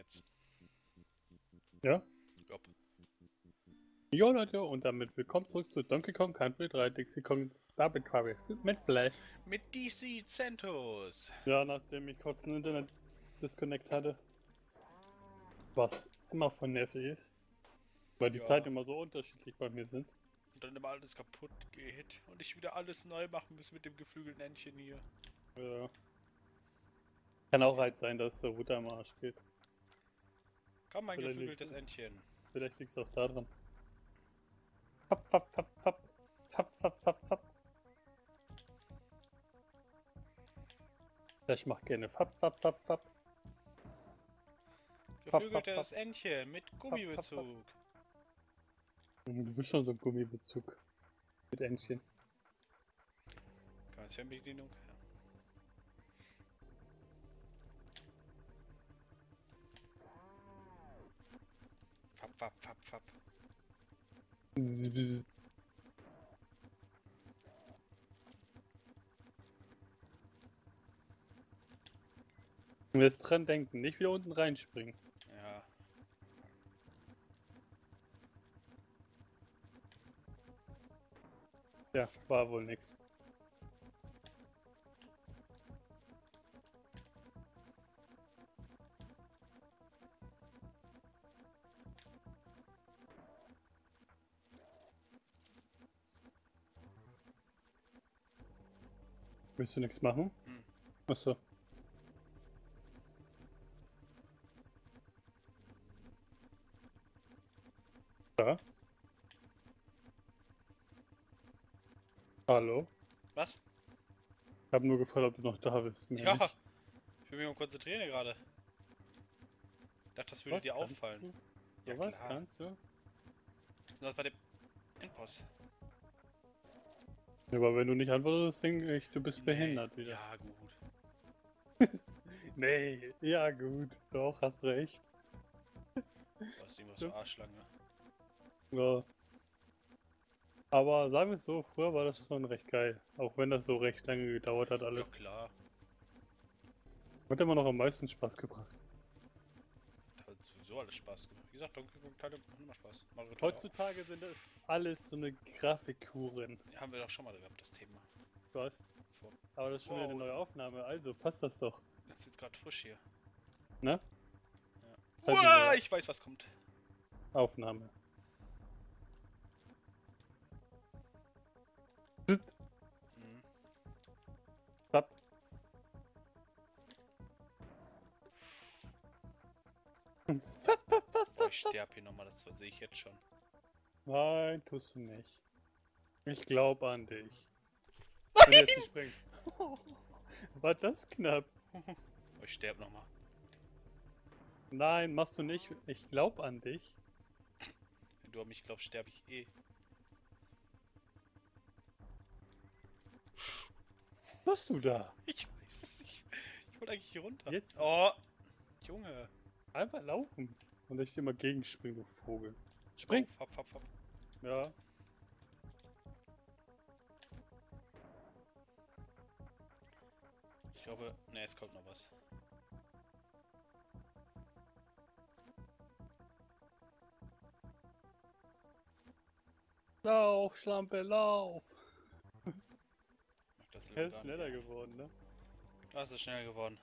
jetzt. Ja? Jopp. Jo Leute, und damit willkommen zurück zu Donkey Kong Country 3 Dixie Kong Double Trouble mit Flash. Mit DC Centos. Ja, nachdem ich kurz ein Internet-Disconnect hatte. Was immer von nervig ist. Weil die Ja. Zeiten immer so unterschiedlich bei mir sind. Und dann immer alles kaputt geht. Und ich wieder alles neu machen muss mit dem geflügelten Entchen hier. Ja. Kann auch halt sein, dass der Router am Arsch geht. Komm, mein Vielleicht geflügeltes liegt's- Entchen. Vielleicht liegt es auch daran. Fap, fap, fap, fap. Fap, fap, fap, fap. Flash macht gerne Fap, fap, fap, fap. Geflügeltes Entchen mit Gummibezug. Du bist schon so ein Gummibezug. Mit Entchen. Kann man Fernbedienung? Ja. Fap, fap, fap, fap. Und jetzt dran denken, nicht wieder unten reinspringen. Ja. Ja, war wohl nix. Willst du nichts machen? Hm. Achso. Ja. Hallo? Was? Ich habe nur gefragt, ob du noch da bist. Mehr Ja. nicht. Ich will mich mal konzentrieren hier gerade. Ich dachte, das würde Was dir kannst auffallen. du? Ja, So was klar. kannst du? Das bei dem Endboss. Ja, aber wenn du nicht antwortest, denke ich, du bist Nee. behindert wieder. Ja, gut. Nee, ja gut. Doch, hast recht. Du hast irgendwas so Arschlange. Ja. Aber sagen wir es so, früher war das schon recht geil. Auch wenn das so recht lange gedauert hat Ja, alles. klar. Hat immer noch am meisten Spaß gebracht. Hat sowieso alles Spaß gemacht. Wie gesagt, Donkey Kong Teile machen immer Spaß. Mario Teile auch. Heutzutage sind das alles so eine Grafikkuren. Ja, haben wir doch schon mal gehabt, das Thema. Was? Vor. Aber das ist schon wieder eine Wow. neue Aufnahme, also passt das doch. Jetzt ist gerade frisch hier. Ne? Ja. Halt die Uah, neue ich weiß, was kommt. Aufnahme. Mhm. Zapp. Boah, ich sterb hier nochmal, das sehe ich jetzt schon. Nein, tust du nicht. Ich glaube an dich. Wenn du jetzt nicht springst. War das knapp? Oh, ich sterb nochmal. Nein, machst du nicht. Ich glaube an dich. Wenn du an mich glaubst, sterbe ich eh. Was machst du da? Ich weiß es nicht. Ich wollte eigentlich hier runter. Jetzt Oh, Junge. einfach laufen. Und ich immer gegenspringen, du Vogel. Spring! Oh, hopp, hopp, hopp. Ja. Ich glaube, ne, es kommt noch was. Lauf, Schlampe, lauf! Das Er ist schneller geworden, ne? Das ist schnell geworden.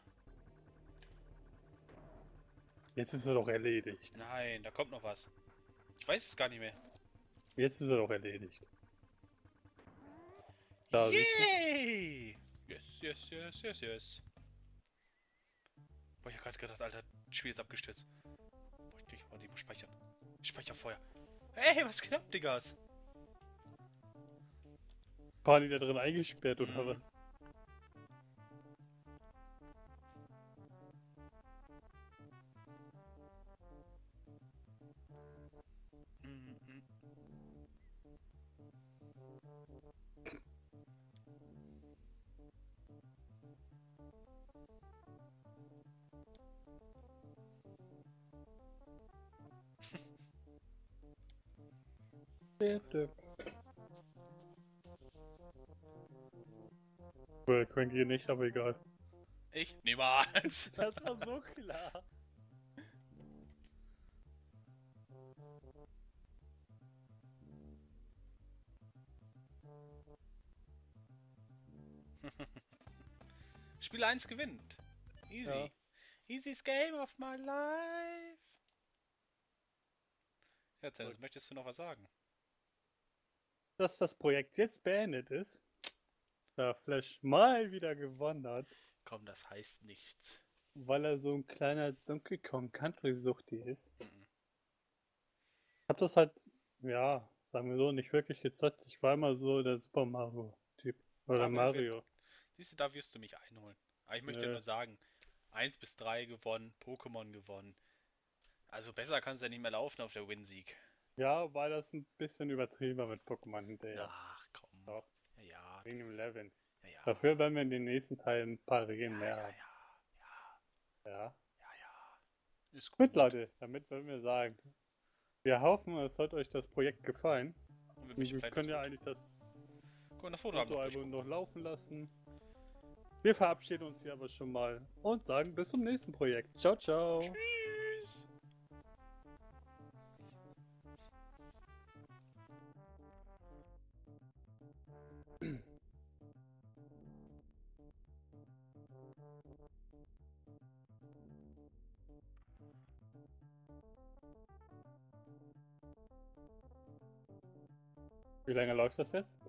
Jetzt ist er doch erledigt. Nein, da kommt noch was. Ich weiß es gar nicht mehr. Jetzt ist er doch erledigt. Da siehst du. Yay! Yes, yes, yes, yes, yes. Boah, ich hab gerade gedacht, Alter, das Spiel ist abgestürzt. Boah, ich krieg aber die muss speichern. Speicherfeuer. Ey, was knapp, Diggas? Waren die da drin eingesperrt oder was? Cranky nicht, aber egal. Ich? Niemals! Das war so klar. Spiel 1 gewinnt. Easy. Ja. Easy's game of my life. Ja, Dennis, möchtest du noch was sagen? Dass das Projekt jetzt beendet ist, da Flash mal wieder gewonnen hat, Komm, das heißt nichts. weil er so ein kleiner Donkey Kong Country-Suchti ist. Mhm. Ich hab das halt, ja, sagen wir so, nicht wirklich gezockt. Ich war immer so der Super Mario-Typ. Oder Aber Mario. Siehst du, da wirst du mich einholen. Aber ich möchte dir Nö. nur sagen, 1 bis 3 gewonnen, Pokémon gewonnen. Also besser kann es ja nicht mehr laufen auf der Win-Sieg. Ja, weil das ein bisschen übertrieben war mit Pokémon hinterher. Ach, komm. Doch, Ja, ja. wegen dem Leveln. Ja, ja. Dafür werden wir in den nächsten Teilen ein paar Regeln Ja, mehr ja, haben. ja. Ja. Ja, ja. Ist Gut, gut. Leute, damit wollen wir sagen, wir hoffen, es hat euch das Projekt gefallen. Und wir Und wir können ja eigentlich das das Foto haben noch Fotoalbum durchgucken. noch laufen lassen. Wir verabschieden uns hier aber schon mal und sagen bis zum nächsten Projekt. Ciao, ciao. Tschüss. Wie lange läuft das jetzt?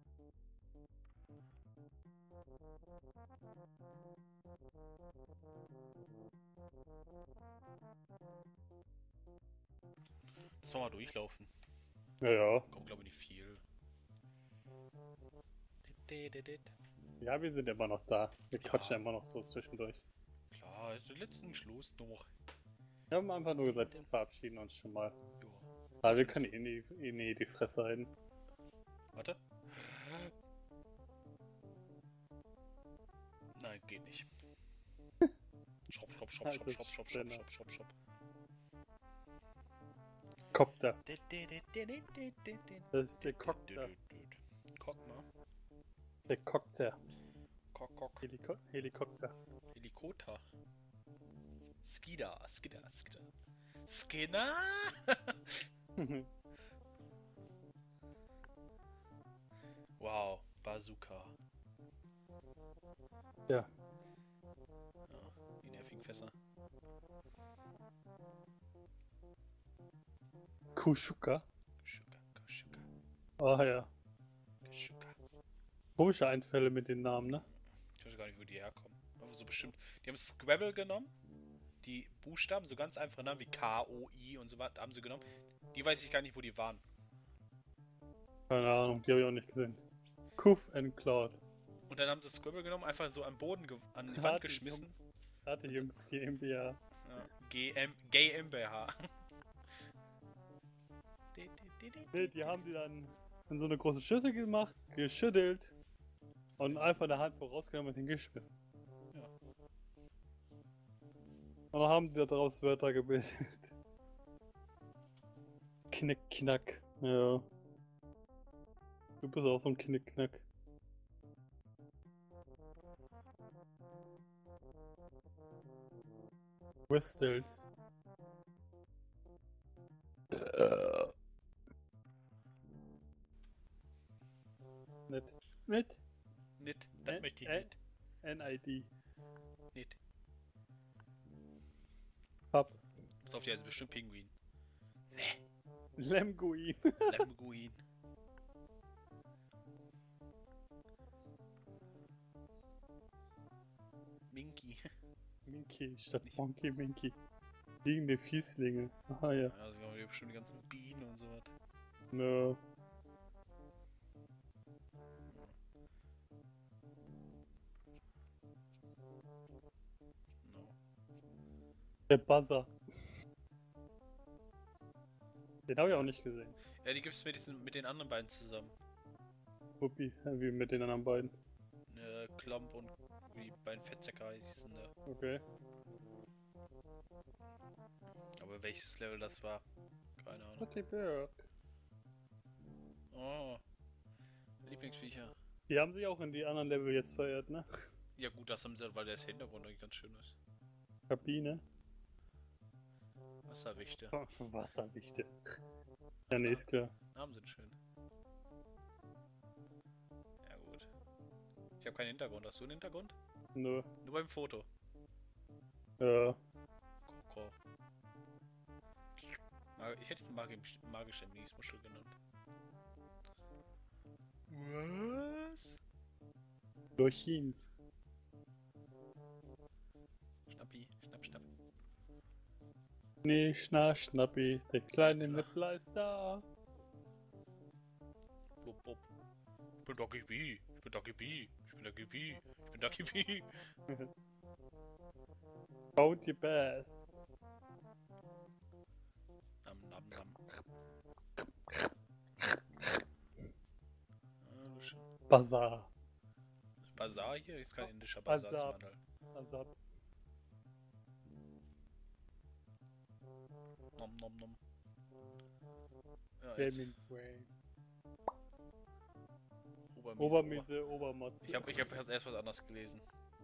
Lass mal durchlaufen. Ja, ja. Kommt, glaube ich, nicht viel. Ja, wir sind immer noch da. Wir Ja. quatschen immer noch so zwischendurch. Klar, ist der letzten Schluss noch. Wir haben einfach nur gesagt, wir verabschieden uns schon mal. Jo. Aber wir können eh nie die Fresse halten. Warte. Nein, geht nicht. Schraub, schraub, schraub, schraub, Alter schraub, schraub, schraub, Spinner. schraub, schraub, schraub. Kopter. Das ist der Cockter. Guck mal. Der Cockter. Kock. Helikopter. Helikopter. Skida. Skinner? Wow, Bazooka. Ja. Ja, die nervigen Fässer. Kushuka. Kushuka. Ah ja. Kushuka. Komische Einfälle mit den Namen, ne? Ich weiß gar nicht, wo die herkommen. Aber so bestimmt. Die haben Scrabble genommen. Die Buchstaben, so ganz einfache Namen wie K, O, I und so weiter haben sie genommen. Die weiß ich gar nicht, wo die waren. Keine Ahnung, die habe ich auch nicht gesehen. Kuff and Cloud. Und dann haben sie Scrabble genommen, einfach so am Boden an die Wand geschmissen. Hatte Jungs GmbH. Ja. GmbH. Nee, die haben die dann in so eine große Schüssel gemacht, geschüttelt und einfach eine Hand vorausgenommen und hingeschmissen. Ja. Und dann haben die daraus Wörter gebildet. Knick-Knack. Ja. Du bist auch so ein Knick-Knack. Whistles. Nett. Nicht. Das möchte ich nicht. NID. Nicht. Pub. Pass auf, die heißt bestimmt Pinguin. Lemguin. Lemguin. Minky. Minky statt Monkey Minky. Liegende Fieslinge. Aha, ja. Ja, also haben wir bestimmt die ganzen Bienen und so was. Nö. No. Der Buzzer. Den habe ich auch nicht gesehen. Ja, die gibt's mit den anderen beiden zusammen. Wuppi, wie mit den anderen beiden. Klomp und wie die beiden Fettsäcker hießen da. Okay. Aber welches Level das war? Keine Ahnung. Pretty Bird. Oh. Lieblingsviecher. Die haben sich auch in die anderen Level jetzt verirrt, ne? Ja gut, das haben sie, weil der Hintergrund eigentlich ganz schön ist. Kabine. Wasserwichte. Wasserwichte. Ja, nee, ist klar. Namen sind schön. Ja gut. Ich habe keinen Hintergrund. Hast du einen Hintergrund? Nö. Nur beim Foto. Ja. Koko. Ich hätte es magische Miesmuschel genannt. Was? Lurchin. Schnappi, schnapp. Nee, Schnappi. Der kleine Nippler ist da. Blub, blub. Ich bin Doggy B. Ich bin Doggy B. Ich bin Doggy B. Ich bin Doggy B. Baut die Bass. Nam. Bazar. Bazar hier? Ist kein indischer Bazar zum Handeln. Azab. Nom. Ja, jetzt. Hemingway. Obermiese. Obermiese, Obermotz. Ich hab erst was anderes gelesen.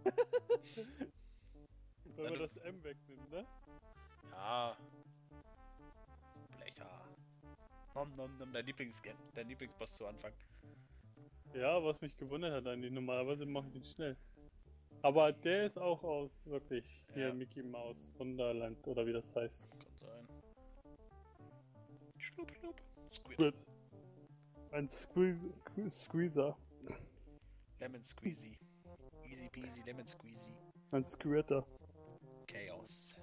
Wenn man das M wegnimmt, ne? Ja. Blecher. Nom. Dein Lieblingsboss zu Anfang. Ja, was mich gewundert hat eigentlich. Normalerweise mache ich den schnell. Aber der ist auch aus, wirklich, hier Ja. Mickey Mouse, Wunderland, oder wie das heißt. Kann sein. Schlupp. Squid. Gut. Ein Squeezer. Lemon Squeezy. Easy peasy Lemon Squeezy. Ein Squirter. Chaos.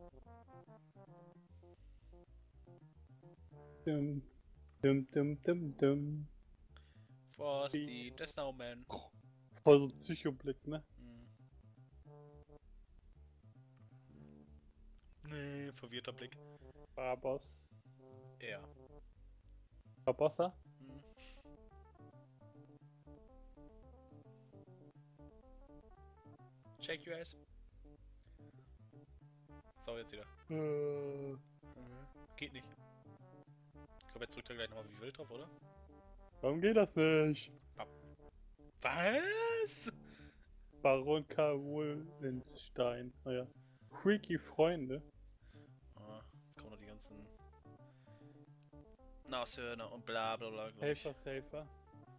Dum. Frosty, the Snowman. Voll so ein Psychoblick, ne? Nee, verwirrter Blick. Barboss. Ja. Barbossa? Hm. Check your ass. So, jetzt wieder. Geht nicht. Ich glaube, jetzt drückt er gleich nochmal wie wild drauf, oder? Warum geht das nicht? Was? Baron Karollenstein. Naja. Freaky Freunde. Ah, jetzt kommen noch die ganzen Nashörner und bla bla bla. glaub ich. Helfer, Safer.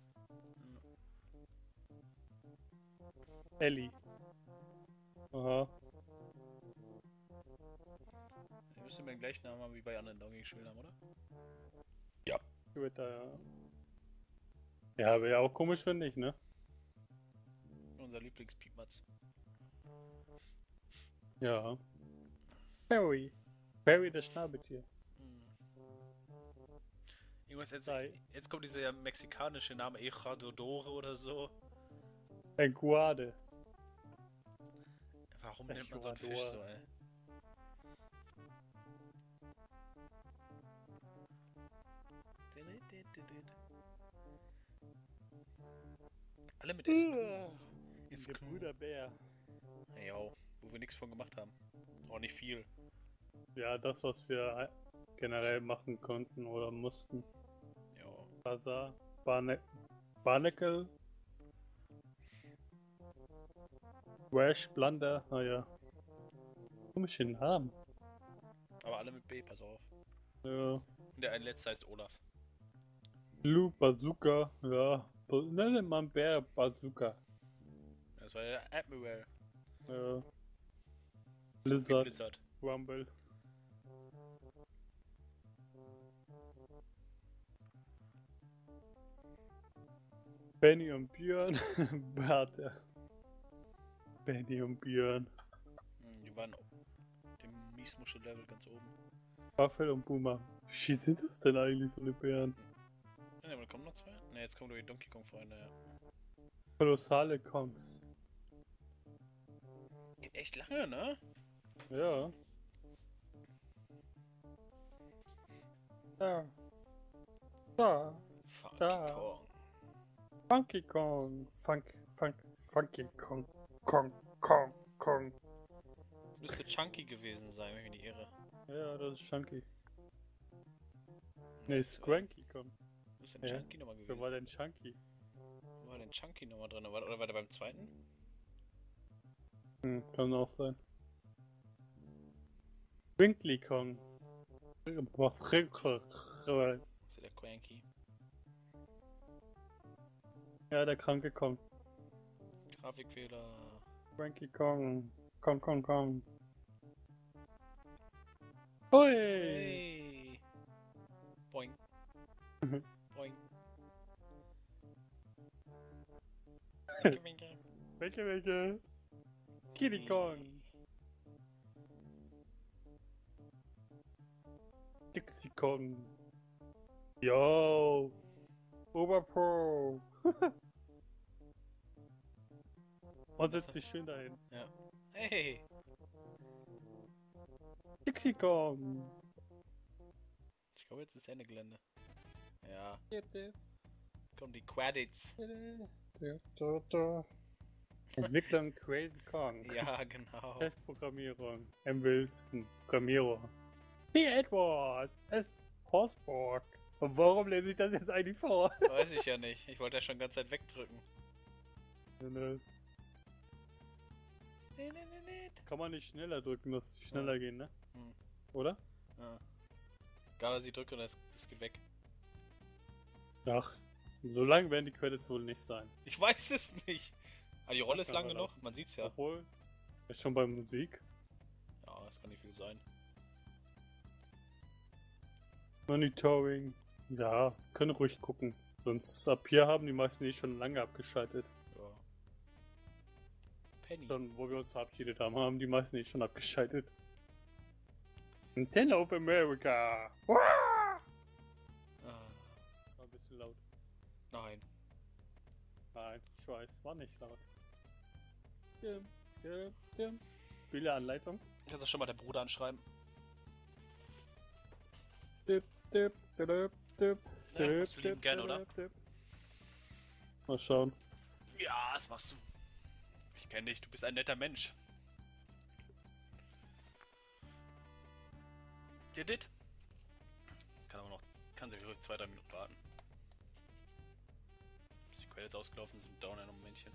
Ellie. Aha. Ihr müsst mir den gleichen Namen haben wie bei anderen Dogging-Spielen haben, oder? Twitter, ja. Ja, wäre ja auch komisch, wenn nicht, ne? Unser Lieblingspiepmatz. Ja. Barry. Barry, das Schnabeltier. Irgendwas Sei. jetzt kommt dieser mexikanische Name Echadodore oder so. Ein Guade. Warum nennt man so einen Fisch so, ey? Alle mit S. Der Bruder Bär. Hey, yo, wo wir nichts von gemacht haben. Auch nicht viel. Ja, das, was wir generell machen konnten oder mussten. Jo. Bazar. Barnacle. Wash, Blunder. Naja. Komische Namen. Aber alle mit B, pass auf. Ja. Und der ein letzter heißt Olaf. Blue Bazooka. Ja. Nenne man Bär Bazooka. Das war der Admiral. Ja. Blizzard. Blizzard. Rumble. Benny und Björn. Warte. Benny und Björn. Die waren dem Miesmuschel-Level ganz oben. Buffel und Boomer. Wie viel sind das denn eigentlich von den Bären? Ja, aber da kommen noch zwei? Ne, jetzt kommen nur die Donkey Kong-Freunde, ja. Kolossale Kongs. Geht echt lange, ne? Ja. Da. Da. Funky Da. Kong. Funky Kong. Funky Kong. Kong. Das müsste Chunky gewesen sein, wenn ich mich nicht irre. Ja, das ist Chunky. Ne, Scranky Kong. Wo ist denn Ja. Chunky nochmal Wer gewesen? war denn Chunky? Wo war denn Chunky nochmal drin? Oder war der beim zweiten? Kann auch sein. Twinkly Kong. Ist ja der Cranky. Ja, der kranke Kong. Grafikfehler. Frankie Kong. Kong. Hui! Hey. Boing. Boing. Winke, winke. Welche? Kitty Kong. Dixie Kong. Yo! Oberpro! Man setzt sich schön dahin. Ja. Hey. Dixie Kong! Ich glaube, jetzt ist Ende Gelände. Ja. Kommen die Credits. Entwicklung Crazy Kong. Ja, genau. Testprogrammierung. M. Wilson. Programmierer. P. Edward. S. Horsborg. Und warum lese ich das jetzt eigentlich vor? Weiß ich ja nicht. Ich wollte ja schon die ganze Zeit wegdrücken. Kann man nicht schneller drücken, dass es schneller gehen, ne? Hm. Oder? Ja. Gar sie drücke und das geht weg. Ach, so lang werden die Credits wohl nicht sein. Ich weiß es nicht. Aber die Rolle ist Kann lang man genug. laufen. Man sieht's ja. Obwohl, ist schon bei Musik. Ja, das kann nicht viel sein. Monitoring. Ja, können ruhig gucken. Sonst ab hier haben die meisten eh schon lange abgeschaltet. Ja. Penny. Dann, wo wir uns verabschiedet haben, haben die meisten eh schon abgeschaltet. Nintendo of America! Ah, War ein bisschen laut. nein. Nein, ich weiß, war nicht laut. Spieleanleitung. Kannst du schon mal deinen Bruder anschreiben? Ja, machst du lieben gern, oder? Mal schauen. Ja, das machst du. Ich kenne dich, du bist ein netter Mensch. Did it? Das kann aber noch. Kann sich 2-3 Minuten warten. Bis die Credits ausgelaufen sind, dauern ja noch ein Momentchen.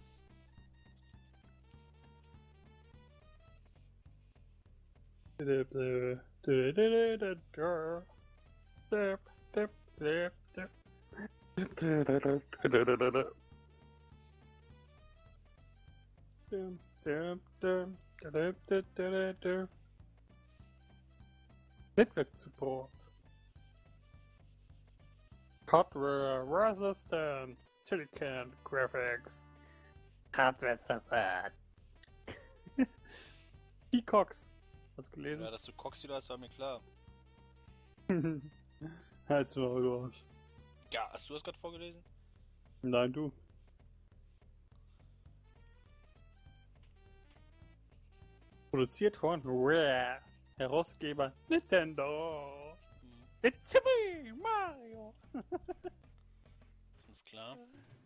Network Support. Hardware Resistance. Silicon Graphics. Hardware Support. Peacocks. Hast du gelesen? Ja, dass du Coxy da hast, war mir klar. Halt's mal raus. Ja, hast du das gerade vorgelesen? Nein, du. Produziert von Rare. Herausgeber Nintendo. It's me, Mario. Ist klar.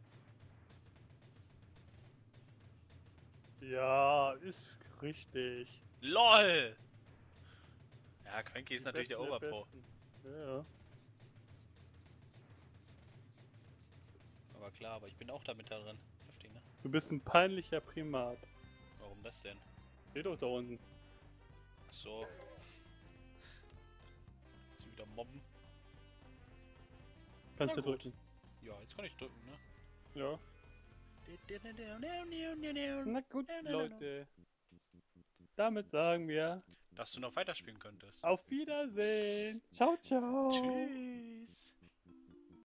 Ja, ist richtig. LOL! Ja, Cranky ist Die natürlich der Besten Oberpro. Besten. Ja. Aber klar, aber ich bin auch damit da drin. Heftig, ne? Du bist ein peinlicher Primat. Warum das denn? Steh doch da unten. So. Jetzt wieder mobben. Kannst Na du gut. drücken. Ja, jetzt kann ich drücken, ne? Ja. Na gut, Leute. Damit sagen wir Dass du noch weiterspielen könntest. auf Wiedersehen. Ciao, ciao. Tschüss.